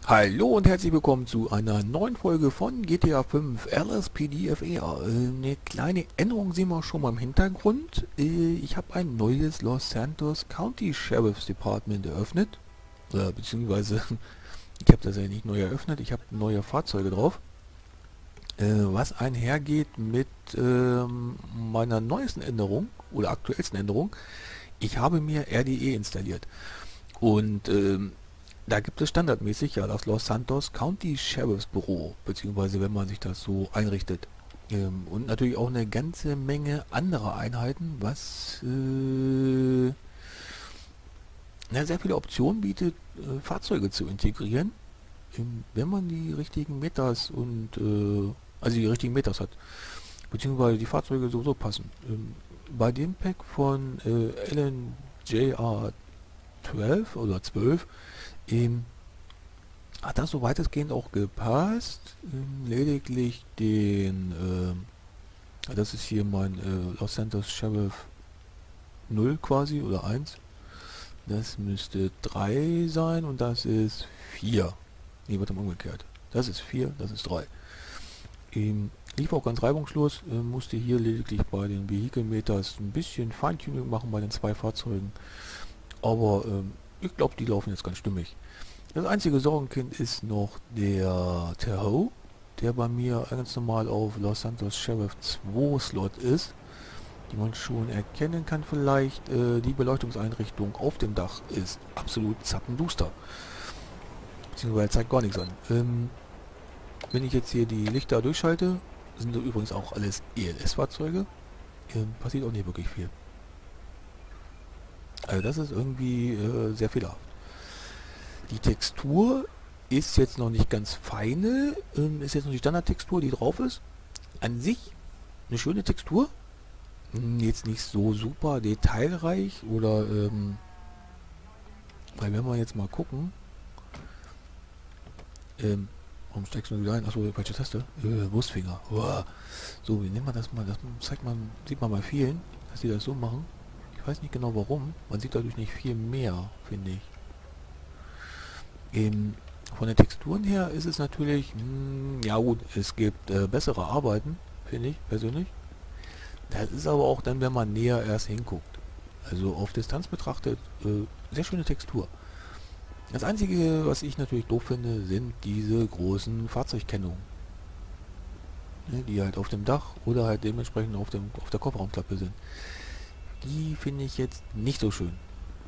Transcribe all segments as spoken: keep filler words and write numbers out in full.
Hallo und herzlich willkommen zu einer neuen Folge von G T A fünf L S P D F R. Äh, Eine kleine Änderung sehen wir schon mal im Hintergrund. Äh, Ich habe ein neues Los Santos County Sheriff's Department eröffnet. Äh, Beziehungsweise, ich habe das ja nicht neu eröffnet, ich habe neue Fahrzeuge drauf. Äh, Was einhergeht mit ähm, meiner neuesten Änderung oder aktuellsten Änderung. Ich habe mir R D E installiert. Und ähm, da gibt es standardmäßig ja das Los Santos County Sheriff's Büro, beziehungsweise wenn man sich das so einrichtet. Ähm, und natürlich auch eine ganze Menge anderer Einheiten, was äh, na, sehr viele Optionen bietet, äh, Fahrzeuge zu integrieren, ähm, wenn man die richtigen Metas und äh, also die richtigen Metas hat, beziehungsweise die Fahrzeuge sowieso passen. Ähm, bei dem Pack von äh, L N J R zwölf oder zwölf ähm, hat das so weitestgehend auch gepasst. Ähm, lediglich den, ähm, das ist hier mein äh, Los Santos Sheriff null quasi oder eins. Das müsste drei sein und das ist vier. Nee, wird dann umgekehrt. Das ist vier, das ist drei. Ähm, lief auch ganz reibungslos, äh, musste hier lediglich bei den Vehikelmeters ein bisschen Feintuning machen bei den zwei Fahrzeugen. Aber ähm, ich glaube, die laufen jetzt ganz stimmig. Das einzige Sorgenkind ist noch der Tahoe, der bei mir ganz normal auf Los Santos Sheriff zwei Slot ist, die man schon erkennen kann vielleicht. Äh, die Beleuchtungseinrichtung auf dem Dach ist absolut zappenduster, beziehungsweise zeigt gar nichts an. Ähm, wenn ich jetzt hier die Lichter durchschalte, sind das übrigens auch alles E L S-Fahrzeuge, ähm, passiert auch nicht wirklich viel. Also das ist irgendwie äh, sehr fehlerhaft. Die Textur ist jetzt noch nicht ganz feine, ähm, ist jetzt noch die Standardtextur, die drauf ist. An sich eine schöne Textur, hm, jetzt nicht so super detailreich oder, ähm, weil wenn wir jetzt mal gucken, ähm, warum steigst du wieder ein? Achso, falsche Taste, äh, Wurstfinger. Uah. So, wie nennt man das mal? Das zeigt man, sieht man bei vielen, dass die das so machen. Ich weiß nicht genau warum, man sieht dadurch nicht viel mehr, finde ich. Ähm, von den Texturen her ist es natürlich, mh, ja gut, es gibt äh, bessere Arbeiten, finde ich persönlich. Das ist aber auch dann, wenn man näher erst hinguckt. Also auf Distanz betrachtet, äh, sehr schöne Textur. Das Einzige, was ich natürlich doof finde, sind diese großen Fahrzeugkennungen. Ne, die halt auf dem Dach oder halt dementsprechend auf, dem, auf der Kofferraumklappe sind. Die finde ich jetzt nicht so schön.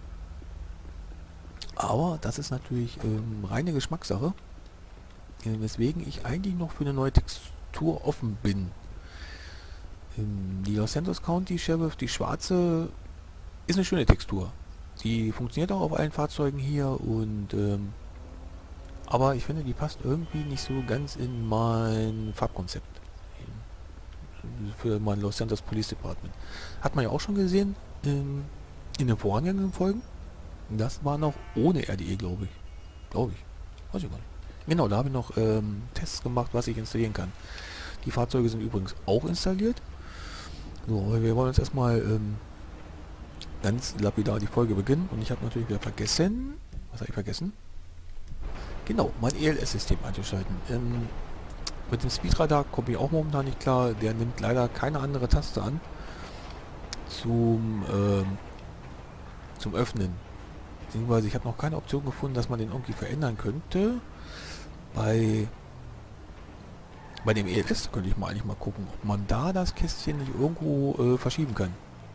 Aber das ist natürlich ähm, reine Geschmackssache, äh, weswegen ich eigentlich noch für eine neue Textur offen bin. Ähm, die Los Santos County Sheriff, die schwarze, ist eine schöne Textur. Die funktioniert auch auf allen Fahrzeugen hier und ähm, aber ich finde, die passt irgendwie nicht so ganz in mein Farbkonzept ähm, für mein Los Santos Police Department. Hat man ja auch schon gesehen ähm, in den vorangegangenen Folgen. Das war noch ohne R D E, glaube ich. Glaube ich. Weiß ich gar nicht. Genau, da habe ich noch ähm, Tests gemacht, was ich installieren kann. Die Fahrzeuge sind übrigens auch installiert. So, aber wir wollen jetzt erstmal ähm, ganz lapidar die Folge beginnen. Und ich habe natürlich wieder vergessen. Was habe ich vergessen? Genau, mein E L S-System einzuschalten. Ähm, mit dem Speedradar komme ich auch momentan nicht klar. Der nimmt leider keine andere Taste an zum, ähm, zum Öffnen. Beziehungsweise ich habe noch keine Option gefunden, dass man den irgendwie verändern könnte. Bei, bei dem E L S könnte ich mal eigentlich mal gucken, ob man da das Kästchen nicht irgendwo äh, verschieben kann.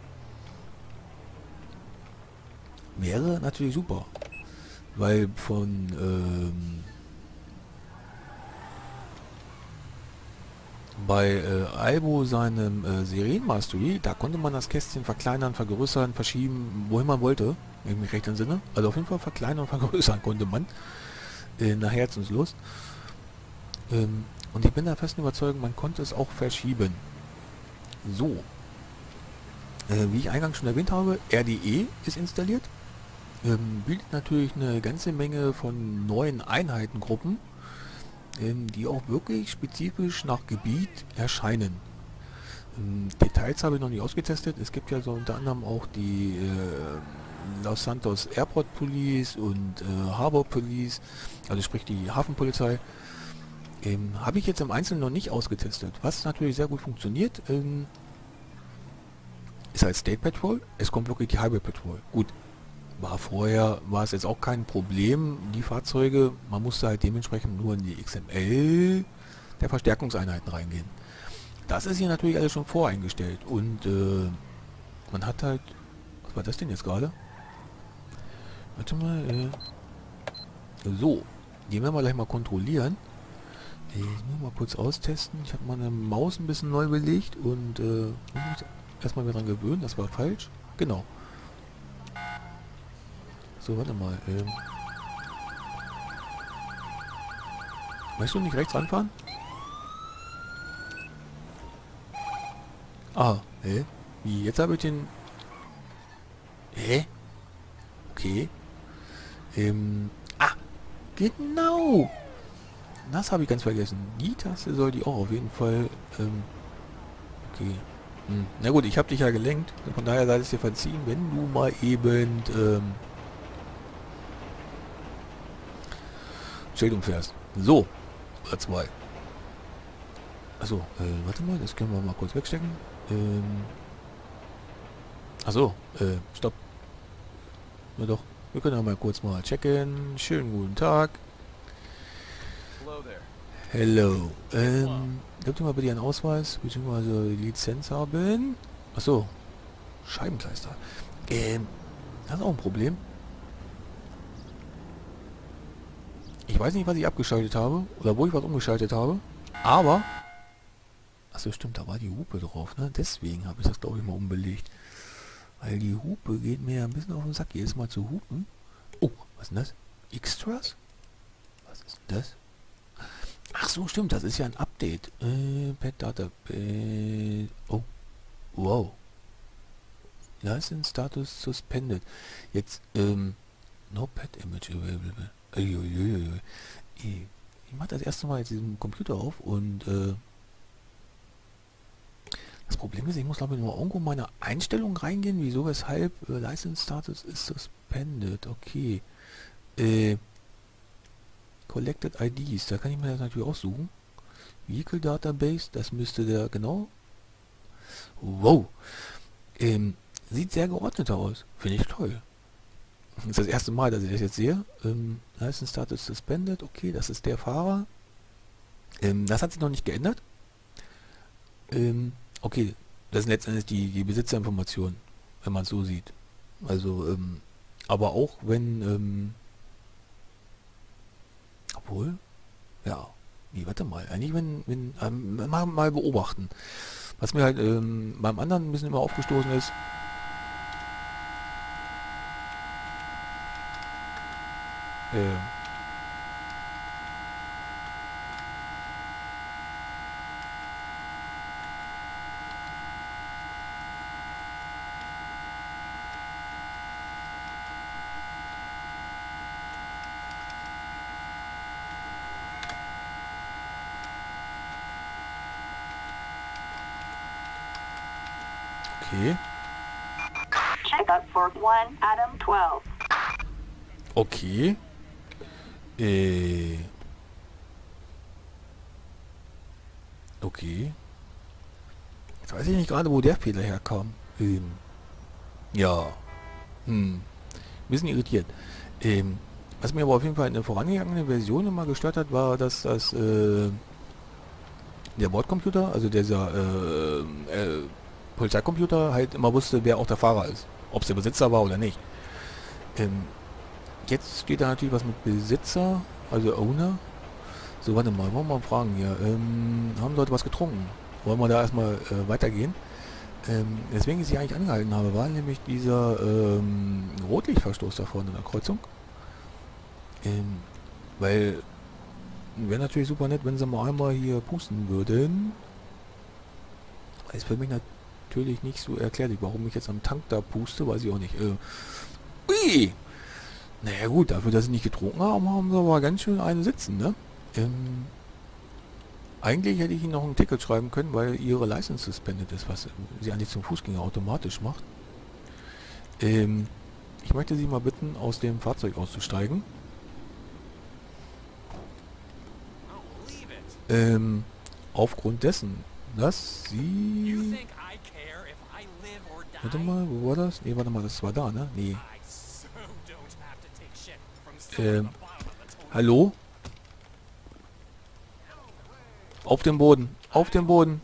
Wäre natürlich super. Weil von ähm, bei äh, Albo seinem äh, Serienmastery, da konnte man das Kästchen verkleinern, vergrößern, verschieben, wohin man wollte. Im rechten Sinne. Also auf jeden Fall verkleinern und vergrößern konnte man. Äh, nach Herzenslust. Ähm, und ich bin der festen Überzeugung, man konnte es auch verschieben. So. Äh, wie ich eingangs schon erwähnt habe, R D E ist installiert. Ähm, bietet natürlich eine ganze Menge von neuen Einheitengruppen, ähm, die auch wirklich spezifisch nach Gebiet erscheinen. Ähm, Details habe ich noch nicht ausgetestet. Es gibt ja so unter anderem auch die äh, Los Santos Airport Police und äh, Harbor Police, also sprich die Hafenpolizei. Ähm, habe ich jetzt im Einzelnen noch nicht ausgetestet. Was natürlich sehr gut funktioniert, ähm, ist halt State Patrol. Es kommt wirklich die Highway Patrol. Gut, war vorher, war es jetzt auch kein Problem, die Fahrzeuge. Man musste halt dementsprechend nur in die X M L der Verstärkungseinheiten reingehen. Das ist hier natürlich alles schon voreingestellt. Und äh, man hat halt... Was war das denn jetzt gerade? Warte mal. Äh, so, die werden wir gleich mal kontrollieren. Ich muss mal kurz austesten. Ich habe meine Maus ein bisschen neu belegt und äh, muss mich erstmal wieder dran gewöhnen. Das war falsch. Genau. So, warte mal. Ähm. Möchtest du nicht rechts ranfahren? Ah, hä? Wie? Jetzt habe ich den... Hä? Okay. Ähm. Ah! Genau! Das habe ich ganz vergessen. Die Taste soll die auch auf jeden Fall... Ähm, okay. Hm. Na gut, ich habe dich ja gelenkt. Von daher sei es dir verziehen, wenn du mal eben... Ähm, Schild umfährst. So. Oder zwei. Achso, äh, warte mal, das können wir mal kurz wegstecken. Ähm. Achso, äh, stopp. Na doch, wir können ja mal kurz mal checken. Schönen guten Tag. Hello. Ähm, dürft ihr mal bitte Ihren Ausweis bzw. Lizenz haben? Achso, Scheibenkleister. Ähm, das ist auch ein Problem. Ich weiß nicht, was ich abgeschaltet habe oder wo ich was umgeschaltet habe, aber... Achso, stimmt, da war die Hupe drauf, ne? Deswegen habe ich das, glaube ich, mal umbelegt. Weil die Hupe geht mir ja ein bisschen auf den Sack, jedes Mal zu hupen. Oh, was ist denn das? Extras? Was ist denn das? Ach so, stimmt, das ist ja ein Update. Äh, Pet Data. Pet. Oh, wow. License Status suspended. Jetzt, ähm, no Pet Image available. Uiuiuiui. Ich, ich mache das erste Mal jetzt diesen Computer auf und, äh, das Problem ist, ich muss glaube ich nur irgendwo in meine Einstellung reingehen, wieso, weshalb, äh, License Status ist suspended, okay. Äh, Collected I Ds, da kann ich mir das natürlich auch suchen. Vehicle Database, das müsste der, genau. Wow. Ähm, sieht sehr geordnet aus, finde ich toll. Das ist das erste Mal, dass ich das jetzt sehe. Ähm, License Status suspended, okay, das ist der Fahrer. Ähm, das hat sich noch nicht geändert. Ähm, Okay, das sind letztendlich die, die Besitzerinformationen, wenn man es so sieht. Also, ähm, aber auch wenn, ähm, obwohl, ja, nee, warte mal, eigentlich wenn, wenn, ähm, mal, mal beobachten. Was mir halt ähm, beim anderen ein bisschen immer aufgestoßen ist, äh, okay, Checkup for one Adam twelve. okay, äh, okay. Jetzt weiß ich nicht gerade, wo der Fehler herkam. Ähm, ja, hm, ein bisschen irritiert. Ähm, was mir aber auf jeden Fall in der vorangegangenen Version immer gestört hat, war, dass das, äh, der Bordcomputer, also dieser, äh, äh, Polizeicomputer halt immer wusste, wer auch der Fahrer ist. Ob es der Besitzer war oder nicht. Ähm, jetzt steht da natürlich was mit Besitzer, also Owner. So, warte mal, wollen wir mal fragen hier. Ähm, haben Leute was getrunken? Wollen wir da erstmal äh, weitergehen? Ähm, deswegen ich sie eigentlich angehalten habe, war nämlich dieser ähm, Rotlichtverstoß da vorne in der Kreuzung. Ähm, weil wäre natürlich super nett, wenn sie mal einmal hier pusten würden. Ist für mich natürlich nicht so erklärlich, warum ich jetzt am Tank da puste, weiß ich auch nicht. Äh, ui! Naja gut, dafür, dass sie nicht getrunken haben, haben sie aber ganz schön einen sitzen, ne? Ähm, eigentlich hätte ich ihnen noch ein Ticket schreiben können, weil ihre License suspended ist, was sie eigentlich zum Fußgänger automatisch macht. Ähm, Ich möchte Sie mal bitten, aus dem Fahrzeug auszusteigen. Ähm, aufgrund dessen, dass Sie... Warte mal, wo war das? Nee, warte mal, das war da, ne? Nee. Ähm, hallo? Auf dem Boden, auf dem Boden.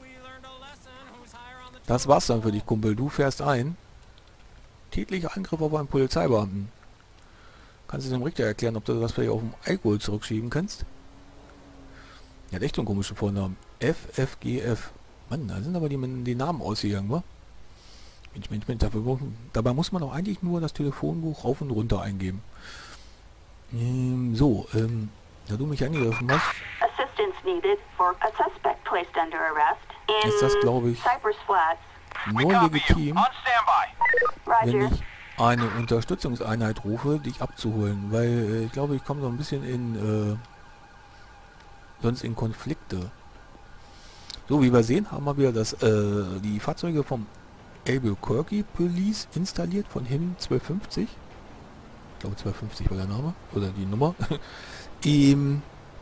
Das war's dann für dich, Kumpel. Du fährst ein. Tätlicher Angriff auf einen Polizeibeamten. Kannst du dem Richter erklären, ob du das vielleicht auf dem Alkohol zurückschieben kannst? Er hat echt so einen komischen Vornamen. F F G F. Mann, da sind aber die, die Namen ausgegangen, wa? Mensch, Mensch, Mensch. Dabei, dabei muss man doch eigentlich nur das Telefonbuch rauf und runter eingeben. Ähm, so, ähm, da du mich angegriffen hast, Assistance needed for a suspect placed under arrest in ist das, glaube ich, Cypress Flats. nur legitim, wenn Roger. ich eine Unterstützungseinheit rufe, dich abzuholen, weil äh, ich glaube, ich komme so ein bisschen in, äh, sonst in Konflikte. So, wie wir sehen, haben wir wieder das, äh, die Fahrzeuge vom Albuquerque Police installiert, von Him zwölf fünfzig. Ich glaube, zwölf fünfzig war der Name, oder die Nummer. ähm,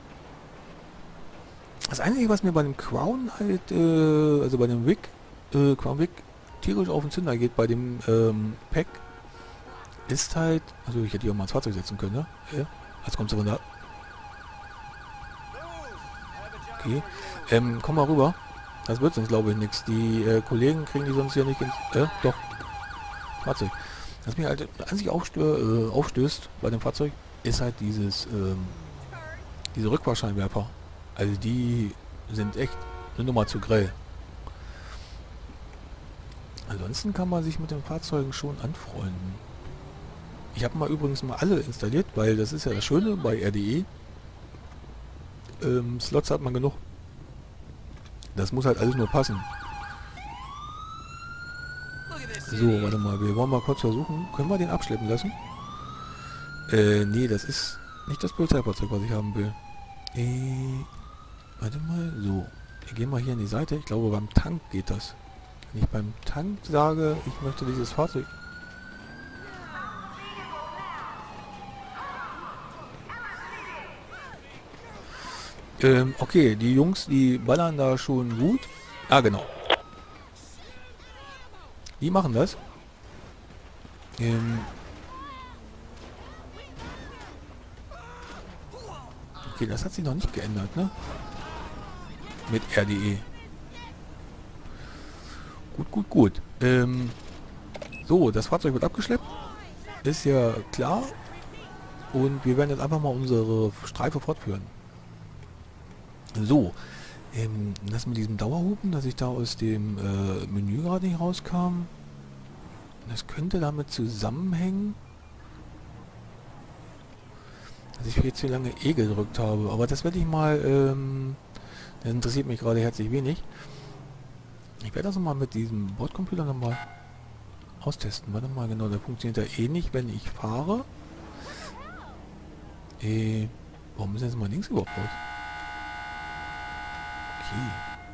das Einzige, was mir bei dem Crown halt, äh, also bei dem Wick, äh, Crown Wick, tierisch auf den Zünder geht, bei dem ähm, Pack, ist halt, also ich hätte hier auch mal ins Fahrzeug setzen können, ne? Ja, jetzt kommst du von da. Okay, ähm, komm mal rüber. Das wird sonst, glaube ich, nichts. Die äh, Kollegen kriegen die sonst ja nicht ins, äh, doch, Fahrzeug. Was mir halt an sich aufstö äh, aufstößt bei dem Fahrzeug, ist halt dieses, ähm, diese Rückfahrscheinwerfer. Also die sind echt eine Nummer zu grell. Ansonsten kann man sich mit den Fahrzeugen schon anfreunden. Ich habe mal übrigens mal alle installiert, weil das ist ja das Schöne bei R D E. Ähm, Slots hat man genug. Das muss halt alles nur passen. So, warte mal, wir wollen mal kurz versuchen. Können wir den abschleppen lassen? Äh, nee, das ist nicht das Polizeifahrzeug, was ich haben will. Äh, warte mal, so. Wir gehen mal hier an die Seite. Ich glaube, beim Tank geht das. Wenn ich beim Tank sage, ich möchte dieses Fahrzeug... Ähm, okay, die Jungs, die ballern da schon gut. Ah, genau. Die machen das. Ähm okay, das hat sich noch nicht geändert, ne? Mit R D E. Gut, gut, gut. Ähm so, das Fahrzeug wird abgeschleppt. Ist ja klar. Und wir werden jetzt einfach mal unsere Streife fortführen. So. Ähm, das mit diesem Dauerhupen, dass ich da aus dem äh, Menü gerade nicht rauskam. Das könnte damit zusammenhängen, dass ich jetzt zu lange E gedrückt habe. Aber das werde ich mal, ähm, das interessiert mich gerade herzlich wenig. Ich werde das mal mit diesem Bordcomputer nochmal austesten. Warte mal, genau, der funktioniert ja eh nicht, wenn ich fahre. Äh, warum ist jetzt mal links überhaupt raus? Okay.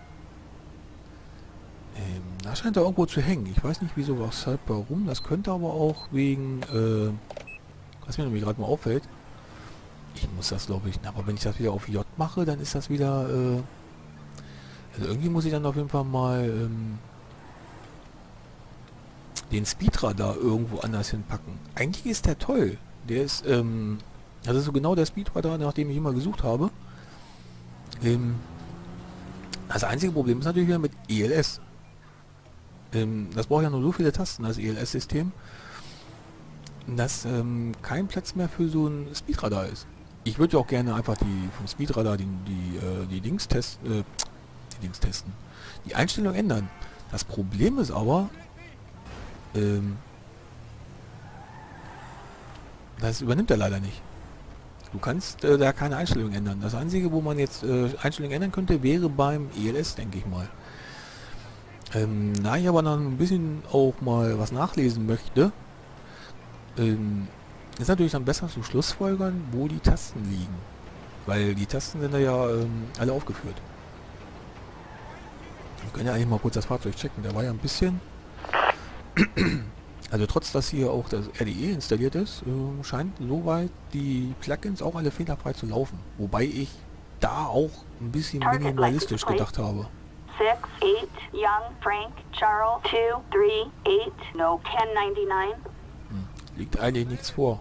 Ähm, da scheint er irgendwo zu hängen. Ich weiß nicht wieso, weshalb, warum. Das könnte aber auch wegen, äh, was mir nämlich gerade mal auffällt. Ich muss das, glaube ich, aber wenn ich das wieder auf J mache, dann ist das wieder, äh, also irgendwie muss ich dann auf jeden Fall mal, ähm, den Speedradar irgendwo anders hinpacken. Eigentlich ist der toll. Der ist, ähm, das ist so genau der Speedradar, nach dem ich immer gesucht habe. Ähm, das einzige Problem ist natürlich wieder mit E L S. Ähm, das braucht ja nur so viele Tasten, das E L S-System, dass ähm, kein Platz mehr für so ein Speedradar ist. Ich würde ja auch gerne einfach die vom Speedradar die, die, äh, die Dings testen, äh, die Dings testen, die Einstellung ändern. Das Problem ist aber, ähm, das übernimmt er leider nicht. Du kannst äh, da keine Einstellung ändern. Das einzige, wo man jetzt äh, Einstellungen ändern könnte, wäre beim E L S, denke ich mal. Ähm, da ich aber noch ein bisschen auch mal was nachlesen möchte, ähm, ist natürlich dann besser zu schlussfolgern, wo die Tasten liegen. Weil die Tasten sind da ja ähm, alle aufgeführt. Wir können ja eigentlich mal kurz das Fahrzeug checken. Der war ja ein bisschen Also trotz, dass hier auch das R D E installiert ist, äh, scheint soweit die Plugins auch alle fehlerfrei zu laufen. Wobei ich da auch ein bisschen Target minimalistisch license gedacht habe. six eight Young Frank Charles two three eight no ten ninety-nine. Liegt eigentlich nichts vor.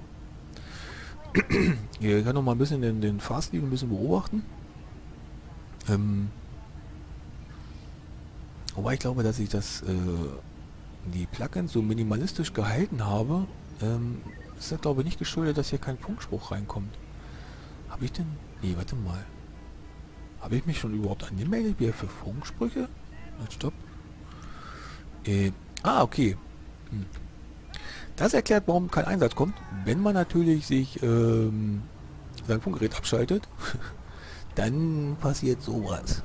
Ihr könnt noch mal ein bisschen den, den Fahrstil ein bisschen beobachten. Ähm, wobei ich glaube, dass ich das äh, die Plugins so minimalistisch gehalten habe, ähm, ist das glaube ich nicht geschuldet, dass hier kein Funkspruch reinkommt. Habe ich denn... Nee, warte mal. Habe ich mich schon überhaupt angemeldet wieder für Funksprüche? Halt, stopp. Äh, ah, okay. Hm. Das erklärt, warum kein Einsatz kommt. Wenn man natürlich sich ähm, sein Funkgerät abschaltet, dann passiert sowas.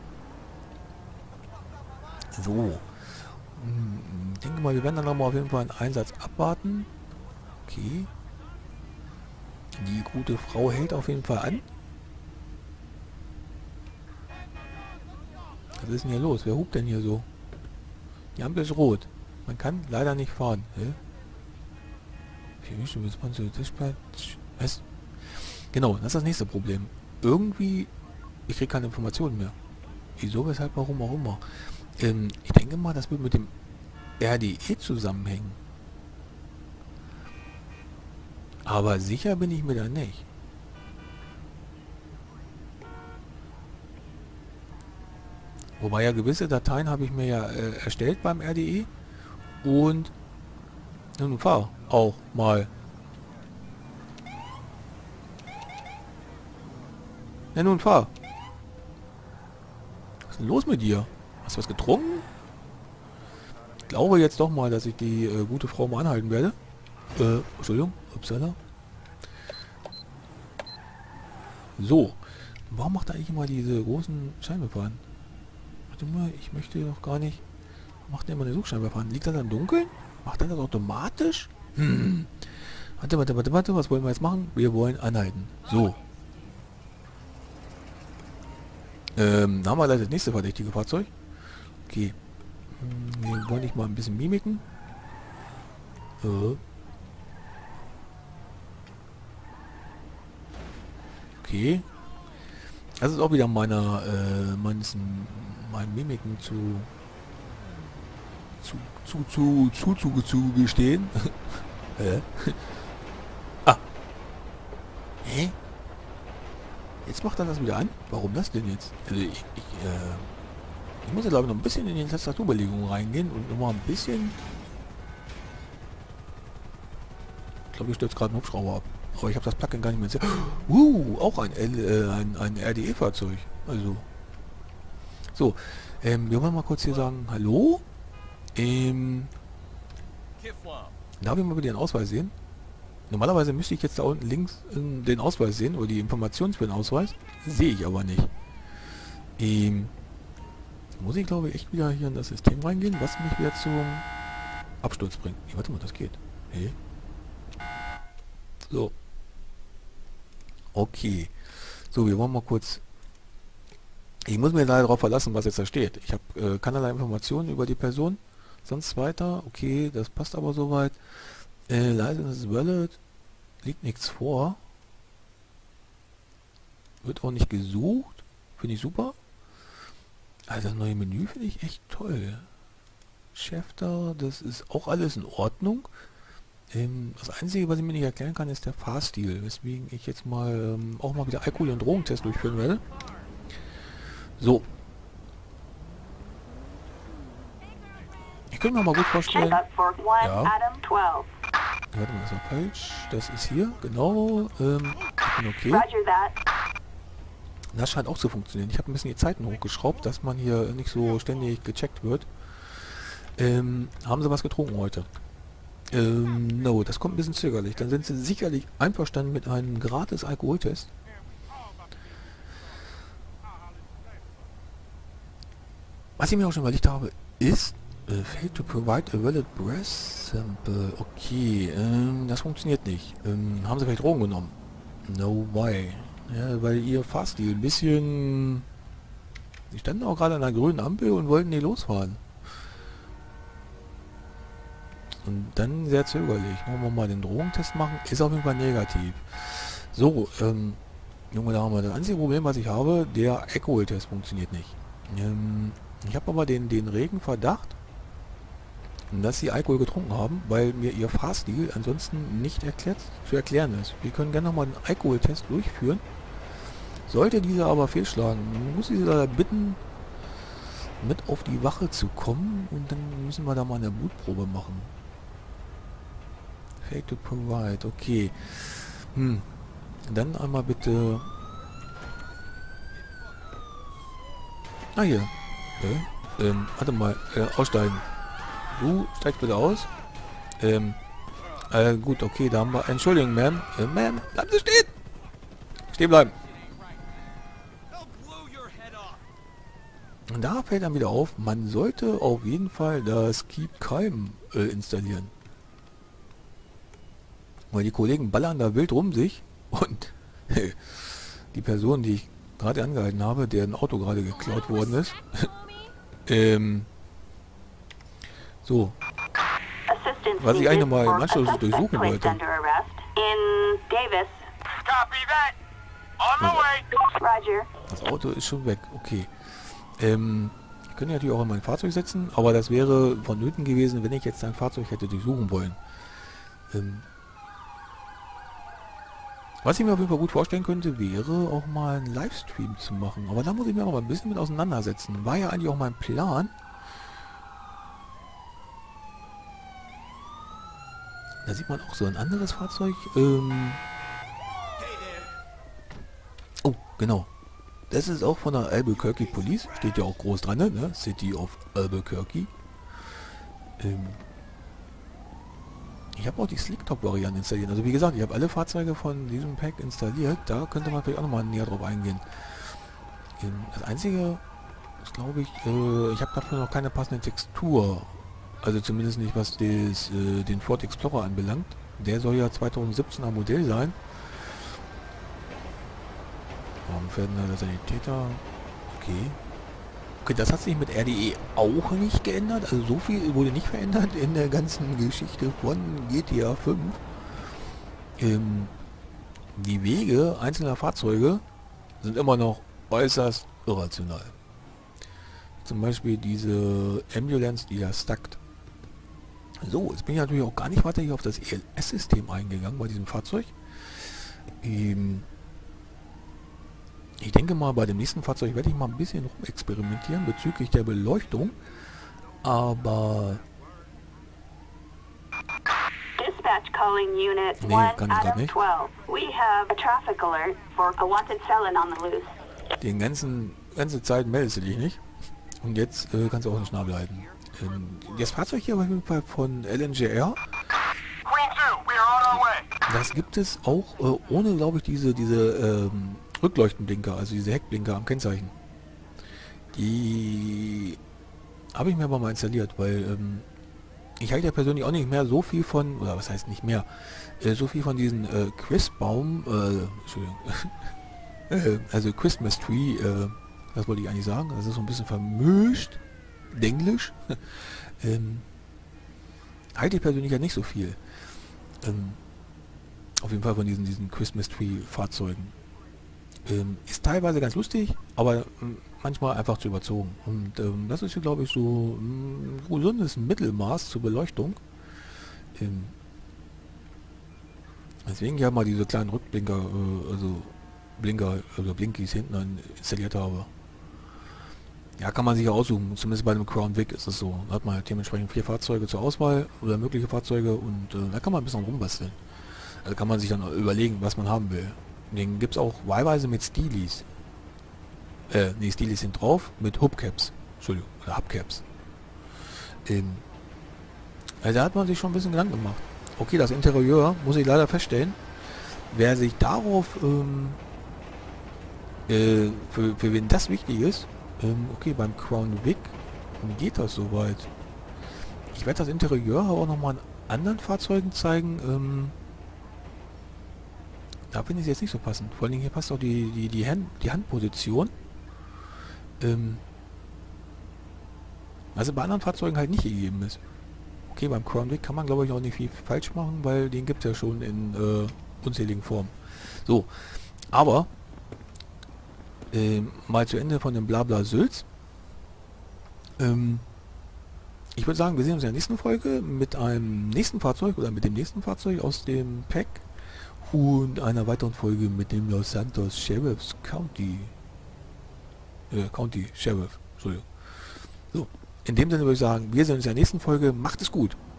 So. Ich denke mal, wir werden dann nochmal auf jeden Fall einen Einsatz abwarten. Okay. Die gute Frau hält auf jeden Fall an. Was ist denn hier los? Wer hupt denn hier so? Die Ampel ist rot. Man kann leider nicht fahren. Hä? Was? Genau, das ist das nächste Problem. Irgendwie, ich kriege keine Informationen mehr. Wieso, weshalb, warum auch immer. Ähm, ich denke mal, das wird mit dem R D E zusammenhängen. Aber sicher bin ich mir da nicht. Wobei ja gewisse Dateien habe ich mir ja äh, erstellt beim R D E. Und nun fahr auch mal. Ja, nun fahr. Was ist denn los mit dir? Hast du was getrunken? Ich glaube jetzt doch mal, dass ich die äh, gute Frau mal anhalten werde. Äh, Entschuldigung. Upsala. So. Warum macht er eigentlich immer diese großen Scheinwerfer an? Warte mal, ich möchte doch gar nicht... Warum macht er immer eine Suchscheinwerfer an? Liegt das am Dunkeln? Macht er das automatisch? Hm. Warte, warte, warte, warte. Was wollen wir jetzt machen? Wir wollen anhalten. So. Ähm, da haben wir leider das nächste verdächtige Fahrzeug. Okay. Hm, wir wollen nicht mal ein bisschen mimiken. Äh. Okay. Das ist auch wieder meiner, äh, meines, meinen Mimiken zu, zu, zu, zu, zu, zu, zu gestehen. Hä? Ah. Hä? Jetzt macht er das wieder an? Warum das denn jetzt? Also ich, ich, äh, ich muss ja glaube ich noch ein bisschen in die Tastaturbelegungen reingehen und nochmal ein bisschen... Ich glaube, ich stürze gerade einen Hubschrauber ab. Aber ich habe das Plugin gar nicht mehr gesehen. Uh, auch ein, L, äh, ein, ein R D E-Fahrzeug. Also. So, ähm, wir wollen mal kurz hier sagen, hallo? Ähm, darf ich mal wieder den Ausweis sehen? Normalerweise müsste ich jetzt da unten links äh, den Ausweis sehen, oder die Informationen für den Ausweis. Sehe ich aber nicht. Ähm, muss ich glaube ich echt wieder hier in das System reingehen, was mich wieder zum Absturz bringt. Nee, warte mal, das geht. Hey. So. Okay. So, wir wollen mal kurz... Ich muss mir leider darauf verlassen, was jetzt da steht. Ich habe äh, keinerlei Informationen über die Person. Sonst weiter. Okay, das passt aber soweit. Äh, License Wallet. Liegt nichts vor. Wird auch nicht gesucht. Finde ich super. Also das neue Menü finde ich echt toll. Schäfter, das ist auch alles in Ordnung. Ähm, das Einzige, was ich mir nicht erklären kann, ist der Fahrstil, weswegen ich jetzt mal ähm, auch mal wieder Alkohol- und Drogentest durchführen werde. So. Ich könnte mir mal gut vorstellen... Ja. Warte mal, das war falsch. Das ist hier, genau. Ähm, ich bin okay. Das scheint auch zu funktionieren. Ich habe ein bisschen die Zeiten hochgeschraubt, dass man hier nicht so ständig gecheckt wird. Ähm, haben Sie was getrunken heute? Ähm, no, das kommt ein bisschen zögerlich. Dann sind Sie sicherlich einverstanden mit einem gratis Alkoholtest. Was ich mir auch schon überlegt habe, ist äh, fail to provide a valid breath sample. Okay, ähm, das funktioniert nicht. Ähm, haben Sie vielleicht Drogen genommen? No way. Ja, weil Ihr Fahrstil ein bisschen... Sie standen auch gerade an einer grünen Ampel und wollten nicht losfahren. Und dann sehr zögerlich. Wollen wir mal den Drogentest machen? Ist auf jeden Fall negativ. So, ähm, junge Dame, das einzige Problem, was ich habe, der Alkoholtest funktioniert nicht. Ähm, ich habe aber den, den regen Verdacht, dass sie Alkohol getrunken haben, weil mir ihr Fahrstil ansonsten nicht erklärt, zu erklären ist. Wir können gerne nochmal einen Alkoholtest durchführen. Sollte dieser aber fehlschlagen, muss ich sie da bitten, mit auf die Wache zu kommen und dann müssen wir da mal eine Blutprobe machen. Fake to provide, okay. Hm. Dann einmal bitte... Ah hier. Äh, ähm, warte mal, äh, aussteigen. Du steigst bitte aus. Ähm, äh, gut, okay, da haben wir... Entschuldigung, Ma'am. Äh, Ma'am, bleiben Sie stehen! Stehen bleiben. Und da fällt dann wieder auf, man sollte auf jeden Fall das Keep Calm äh, installieren. Weil die Kollegen ballern da wild rum sich und die Person, die ich gerade angehalten habe, deren Auto gerade geklaut worden ist, ähm, so, was ich eigentlich mal im Anschluss durchsuchen wollte. Das Auto ist schon weg, okay. Ähm, ich könnte natürlich auch in mein Fahrzeug setzen, aber das wäre vonnöten gewesen, wenn ich jetzt ein Fahrzeug hätte durchsuchen wollen. Ähm, was ich mir auf jeden Fall gut vorstellen könnte, wäre auch mal einen Livestream zu machen. Aber da muss ich mir auch mal ein bisschen mit auseinandersetzen. War ja eigentlich auch mein Plan. Da sieht man auch so ein anderes Fahrzeug. Ähm oh, genau. Das ist auch von der Albuquerque Police. Steht ja auch groß dran, ne? City of Albuquerque. Ähm ich habe auch die Slicktop-Variante installiert. Also wie gesagt, ich habe alle Fahrzeuge von diesem Pack installiert. Da könnte man vielleicht auch nochmal näher drauf eingehen. Ähm das Einzige ist, glaube ich, äh, ich habe dafür noch keine passende Textur. Also zumindest nicht, was des, äh, den Ford Explorer anbelangt. Der soll ja zweitausendsiebzehner Modell sein. Warum fährt denn da der Sanitäter? Okay. Okay, das hat sich mit R D E auch nicht geändert. Also so viel wurde nicht verändert in der ganzen Geschichte von G T A fünf. Ähm, die Wege einzelner Fahrzeuge sind immer noch äußerst irrational. Zum Beispiel diese Ambulance, die da stackt. So, jetzt bin ich natürlich auch gar nicht weiter hier auf das E L S-System eingegangen bei diesem Fahrzeug. Ähm, Ich denke mal, bei dem nächsten Fahrzeug werde ich mal ein bisschen rumexperimentieren bezüglich der Beleuchtung. Aber... Dispatch calling unit Nee, one kann ich grad Adam nicht. twelve. We have a traffic alert for a wanted felon on the loose. Den ganzen ganze Zeit meldest du dich nicht. Und jetzt äh, kannst du auch einen Schnabel halten. Ähm, das Fahrzeug hier auf jeden Fall von L N G R. Das gibt es auch äh, ohne, glaube ich, diese diese ähm, Rückleuchtenblinker, also diese Heckblinker am Kennzeichen. Die habe ich mir aber mal installiert, weil ähm, ich halte ja persönlich auch nicht mehr so viel von, oder was heißt nicht mehr, äh, so viel von diesen äh, Christbaum, äh, Entschuldigung, äh, also Christmas Tree, äh, das wollte ich eigentlich sagen, das ist so ein bisschen vermischt, Denglisch, ähm, halte ich persönlich ja nicht so viel. Ähm, auf jeden Fall von diesen, diesen Christmas Tree Fahrzeugen. Ähm, ist teilweise ganz lustig, aber ähm, manchmal einfach zu überzogen. Und ähm, das ist hier, glaube ich, so ein gesundes Mittelmaß zur Beleuchtung. Ähm, deswegen ja mal diese kleinen Rückblinker, äh, also Blinker, also Blinkies hinten an installiert habe. Ja, kann man sich ja aussuchen. Zumindest bei dem Crown Vic ist es so. Da hat man halt dementsprechend vier Fahrzeuge zur Auswahl oder mögliche Fahrzeuge und äh, da kann man ein bisschen rumbasteln. Also kann man sich dann überlegen, was man haben will. Den gibt es auch wahlweise mit Stilis. Äh, nee, Stilis sind drauf, mit Hubcaps. Entschuldigung, oder Hubcaps. Ähm, also da hat man sich schon ein bisschen Gedanken gemacht. Okay, das Interieur, muss ich leider feststellen, wer sich darauf, ähm, äh, für, für wen das wichtig ist, ähm, okay, beim Crown Vic geht das soweit. Ich werde das Interieur aber auch nochmal an anderen Fahrzeugen zeigen, ähm, da finde ich es jetzt nicht so passend. Vor allem hier passt auch die, die, die, Hand, die Handposition. Ähm, also bei anderen Fahrzeugen halt nicht gegeben ist. Okay, beim Crown Vic kann man glaube ich auch nicht viel falsch machen, weil den gibt es ja schon in äh, unzähligen Formen. So, aber äh, mal zu Ende von dem Blabla Sülz. Ähm, ich würde sagen, wir sehen uns in der nächsten Folge mit einem nächsten Fahrzeug oder mit dem nächsten Fahrzeug aus dem Pack und einer weiteren Folge mit dem Los Santos Sheriff's County. Äh, County Sheriff, Entschuldigung. So, in dem Sinne würde ich sagen, wir sehen uns in der nächsten Folge. Macht es gut!